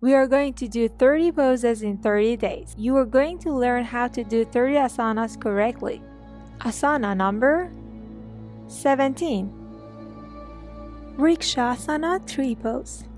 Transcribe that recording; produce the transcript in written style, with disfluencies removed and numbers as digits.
We are going to do 30 poses in 30 days. You are going to learn how to do 30 asanas correctly. Asana number 17. Vrksasana tree pose.